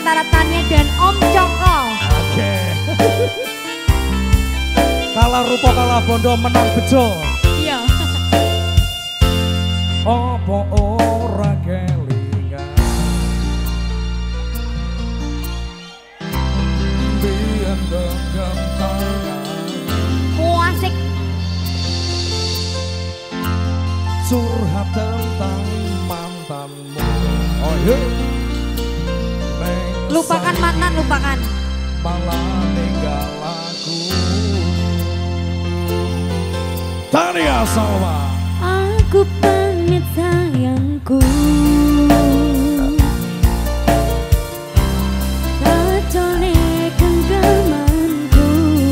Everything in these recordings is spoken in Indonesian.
antara Tania dan Om Joko. Oke. Kalah rupa kalah bondo menang bejo. Iya. Opo ora kelingan biyen genggam tangan Muasik. curhat tentang mantanmu. Oh iya. Lupakan mantan, lupakan. Malah ninggal aku. Tania Salma. Aku pamit sayangku. Tacone genggamanku.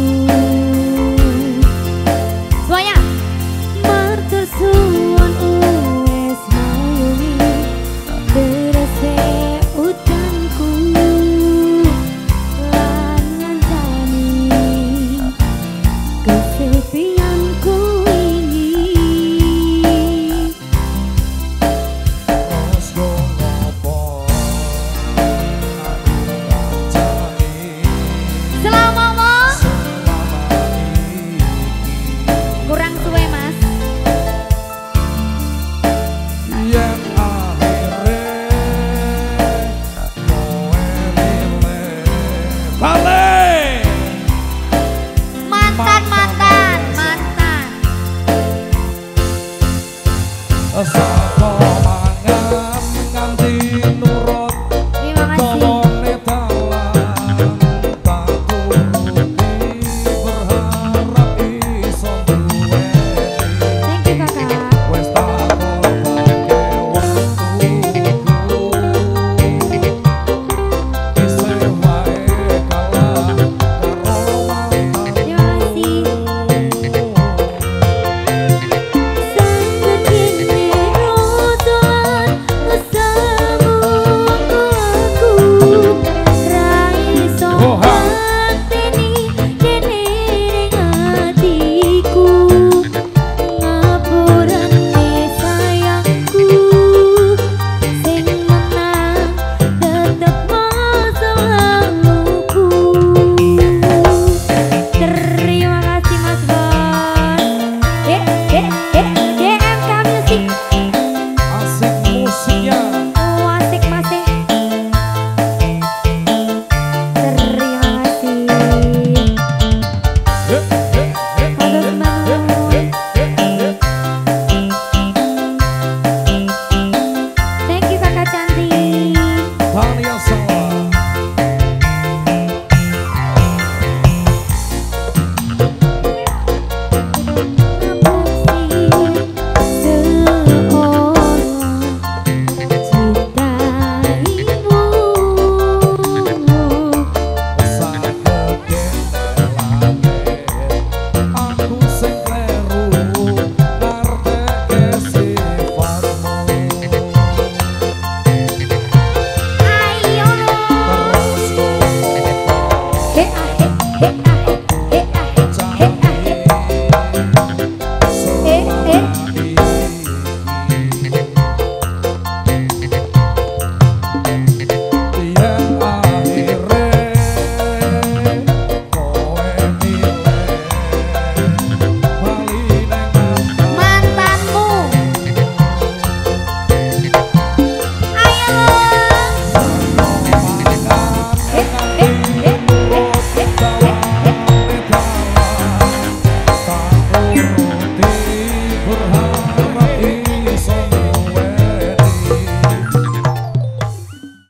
Semuanya. Matur suwun wis maungi derese udanku lan ngancani kesepianku ini. Osko ngopo aku ngancani Selama selama ini. kurang suwe mas. Yen akhire kowe milih balik Mantan. Asa